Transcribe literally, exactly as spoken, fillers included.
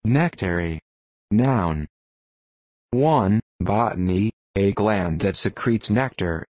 Nectary. Noun. one. Botany, a gland that secretes nectar.